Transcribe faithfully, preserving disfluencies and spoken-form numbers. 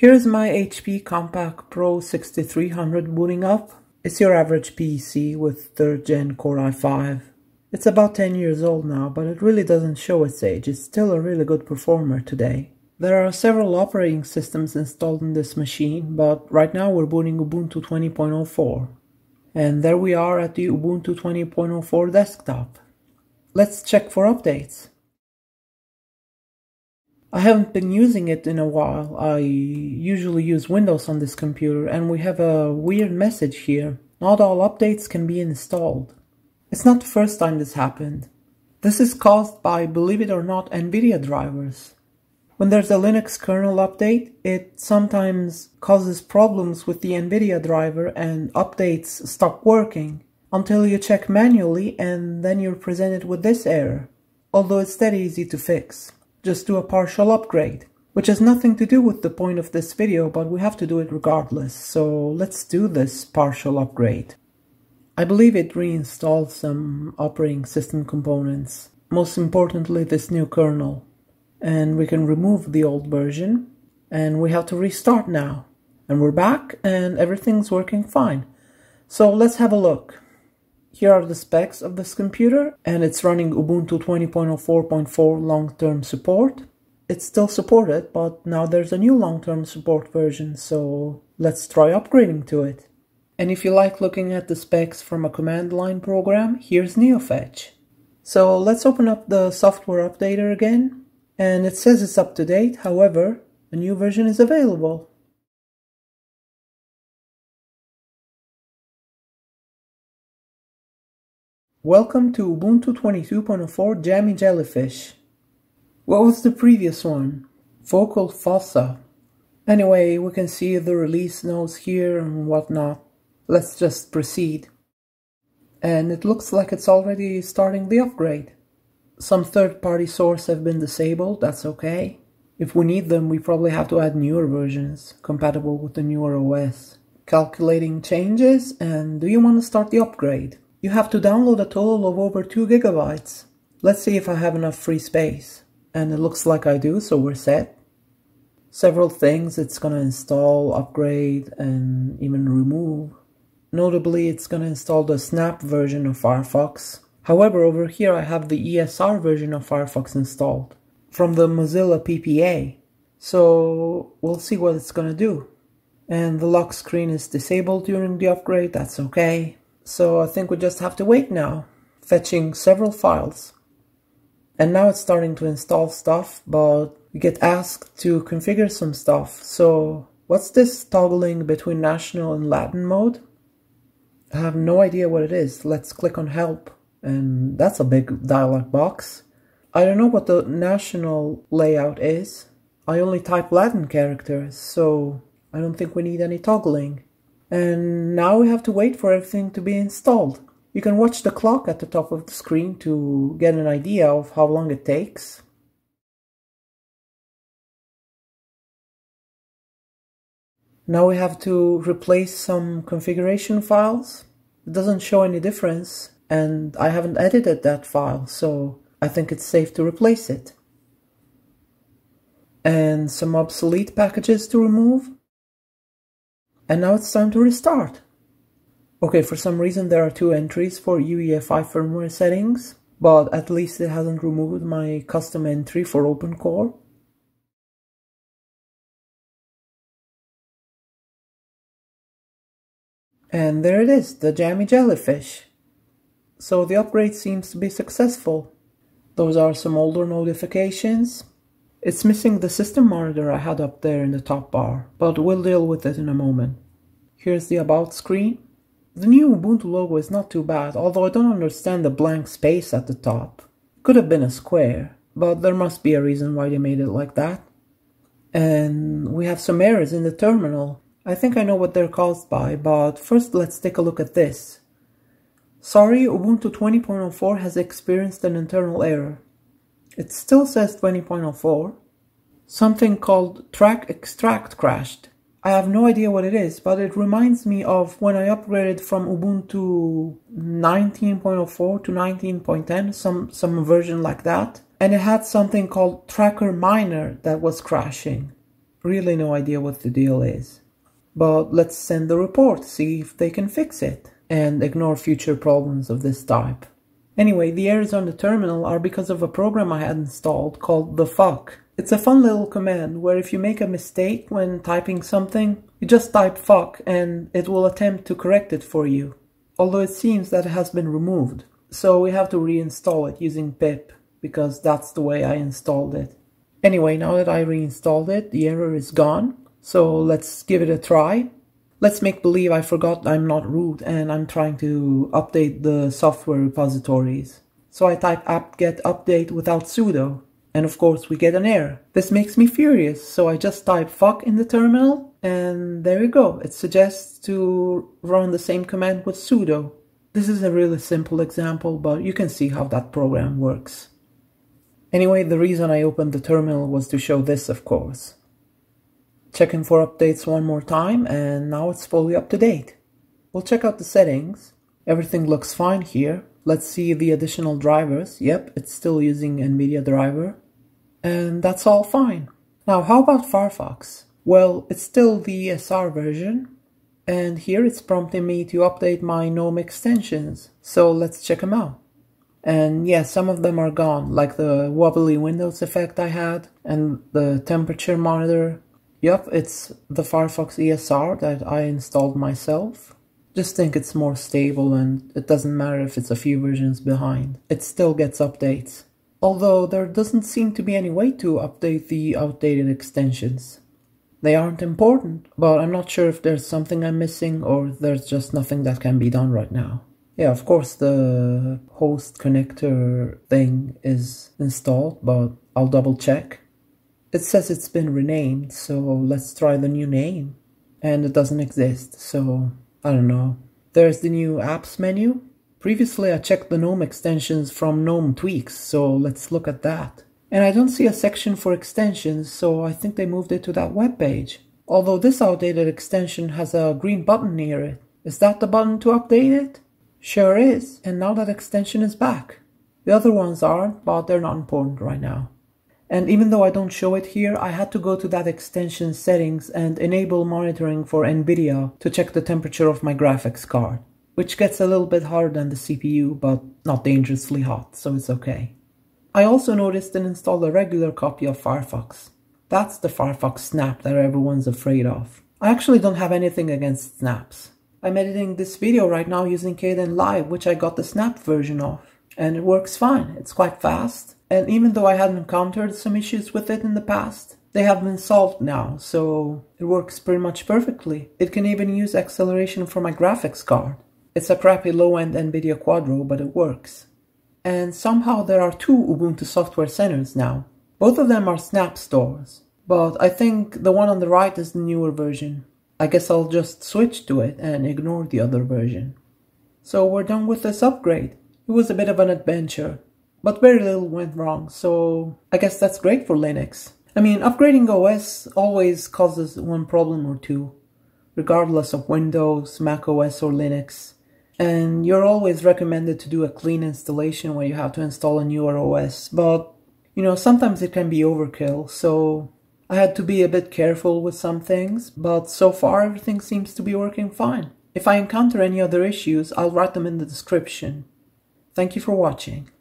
Here's my H P Compaq Pro sixty-three hundred booting up. It's your average P C with third gen Core i five. It's about ten years old now, but it really doesn't show its age. It's still a really good performer today. There are several operating systems installed in this machine, but right now we're booting Ubuntu twenty point oh four. And there we are at the Ubuntu twenty point oh four desktop. Let's check for updates. I haven't been using it in a while. I usually use Windows on this computer, and we have a weird message here. Not all updates can be installed. It's not the first time this happened. This is caused by, believe it or not, NVIDIA drivers. When there's a Linux kernel update, it sometimes causes problems with the NVIDIA driver and updates stop working until you check manually, and then you're presented with this error. Although it's that easy to fix. Just do a partial upgrade, which has nothing to do with the point of this video, but we have to do it regardless, so let's do this partial upgrade. I believe it reinstalls some operating system components, most importantly this new kernel, and we can remove the old version, and we have to restart now, and we're back and everything's working fine. So let's have a look. Here are the specs of this computer, and it's running Ubuntu twenty point oh four point four long-term support. It's still supported, but now there's a new long-term support version, so let's try upgrading to it. And if you like looking at the specs from a command line program, here's NeoFetch. So let's open up the software updater again, and it says it's up to date, however, a new version is available. Welcome to Ubuntu twenty-two point oh four Jammy Jellyfish. What was the previous one? Vocal Fossa. Anyway, we can see the release notes here and whatnot. Let's just proceed. And it looks like it's already starting the upgrade. Some third-party sources have been disabled, that's okay. If we need them, we probably have to add newer versions, compatible with the newer O S. Calculating changes, and do you want to start the upgrade? You have to download a total of over two gigabytes. Let's see if I have enough free space. And it looks like I do, so we're set. Several things it's gonna install, upgrade, and even remove. Notably, it's gonna install the Snap version of Firefox. However, over here I have the E S R version of Firefox installed from the Mozilla P P A. So we'll see what it's gonna do. And the lock screen is disabled during the upgrade, that's okay. So I think we just have to wait now, fetching several files. And now it's starting to install stuff, but we get asked to configure some stuff. So what's this toggling between national and Latin mode? I have no idea what it is. Let's click on help, and that's a big dialog box. I don't know what the national layout is. I only type Latin characters, so I don't think we need any toggling. And now we have to wait for everything to be installed. You can watch the clock at the top of the screen to get an idea of how long it takes. Now we have to replace some configuration files. It doesn't show any difference, and I haven't edited that file, so I think it's safe to replace it. And some obsolete packages to remove. And now it's time to restart. Okay, for some reason there are two entries for U E F I firmware settings, but at least it hasn't removed my custom entry for OpenCore. And there it is, the Jammy Jellyfish. So the upgrade seems to be successful. Those are some older notifications. It's missing the system monitor I had up there in the top bar, but we'll deal with it in a moment. Here's the About screen. The new Ubuntu logo is not too bad, although I don't understand the blank space at the top. Could have been a square, but there must be a reason why they made it like that. And we have some errors in the terminal. I think I know what they're caused by, but first let's take a look at this. Sorry, Ubuntu twenty point oh four has experienced an internal error. It still says twenty point oh four. Something called track extract crashed. I have no idea what it is, but it reminds me of when I upgraded from Ubuntu nineteen point oh four to nineteen point ten, some, some version like that. And it had something called tracker miner that was crashing. Really no idea what the deal is. But let's send the report, see if they can fix it, and ignore future problems of this type. Anyway, the errors on the terminal are because of a program I had installed called the fuck. It's a fun little command where if you make a mistake when typing something, you just type fuck and it will attempt to correct it for you. Although it seems that it has been removed. So we have to reinstall it using pip, because that's the way I installed it. Anyway, now that I reinstalled it, the error is gone. So let's give it a try. Let's make believe I forgot I'm not root and I'm trying to update the software repositories. So I type apt-get update without sudo. And of course we get an error. This makes me furious, so I just type fuck in the terminal and there you go. It suggests to run the same command with sudo. This is a really simple example, but you can see how that program works. Anyway, the reason I opened the terminal was to show this, of course. Checking for updates one more time, and now it's fully up to date. We'll check out the settings. Everything looks fine here. Let's see the additional drivers. Yep, it's still using NVIDIA driver. And that's all fine. Now, how about Firefox? Well, it's still the E S R version. And here it's prompting me to update my GNOME extensions. So let's check them out. And yeah, some of them are gone, like the wobbly windows effect I had, and the temperature monitor. Yup, it's the Firefox E S R that I installed myself. Just think it's more stable and it doesn't matter if it's a few versions behind. It still gets updates. Although there doesn't seem to be any way to update the outdated extensions. They aren't important, but I'm not sure if there's something I'm missing or there's just nothing that can be done right now. Yeah, of course the host connector thing is installed, but I'll double check. It says it's been renamed, so let's try the new name. And it doesn't exist, so I don't know. There's the new apps menu. Previously I checked the GNOME extensions from GNOME Tweaks, so let's look at that. And I don't see a section for extensions, so I think they moved it to that web page. Although this outdated extension has a green button near it. Is that the button to update it? Sure is, and now that extension is back. The other ones aren't, but they're not important right now. And even though I don't show it here, I had to go to that extension settings and enable monitoring for NVIDIA to check the temperature of my graphics card. Which gets a little bit harder than the C P U, but not dangerously hot, so it's okay. I also noticed and installed a regular copy of Firefox. That's the Firefox snap that everyone's afraid of. I actually don't have anything against snaps. I'm editing this video right now using Kdenlive, which I got the snap version of. And it works fine, it's quite fast. And even though I had encountered some issues with it in the past, they have been solved now, so it works pretty much perfectly. It can even use acceleration for my graphics card. It's a crappy low-end NVIDIA Quadro, but it works. And somehow there are two Ubuntu software centers now. Both of them are snap stores, but I think the one on the right is the newer version. I guess I'll just switch to it and ignore the other version. So we're done with this upgrade. It was a bit of an adventure, but very little went wrong, so I guess that's great for Linux. I mean, upgrading O S always causes one problem or two, regardless of Windows, Mac O S or Linux. And you're always recommended to do a clean installation when you have to install a newer O S, but, you know, sometimes it can be overkill, so I had to be a bit careful with some things, but so far everything seems to be working fine. If I encounter any other issues, I'll write them in the description. Thank you for watching.